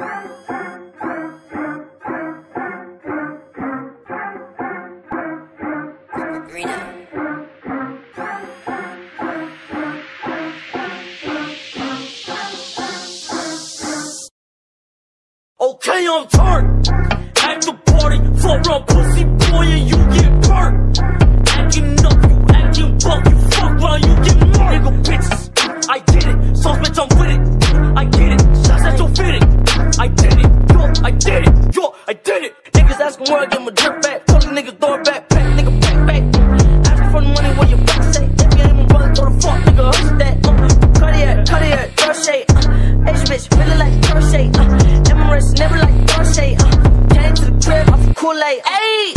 Okay, I'm turned. At the party, fuck around pussy boy and you get burnt. Acting up, you acting buck, you fuck round, you get murked. Nigga bitches, I get it. Sauce bitch, I'm with it. I get it. Shots at your fitting. I did it. Yo, I did it. Yo, I did it. Niggas asking where I get my drip back. Tell the niggas throw it back. Pack, nigga, back. Asking for the money, what you back say? If you ain't my brother, throw the fuck, nigga, hush that. Cartier, crochet. Asian bitch, really like crochet. Emirates, never like crochet. Came to the crib, I'm from Kool-Aid. Ayy!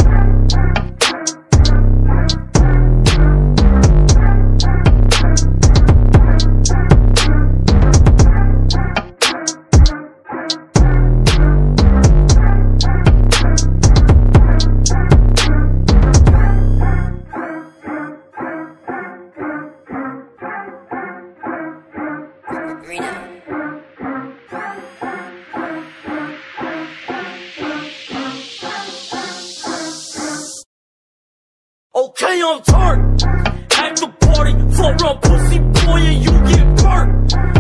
Okay, I'm turned. At the party, fuck around pussy boy and you get burnt.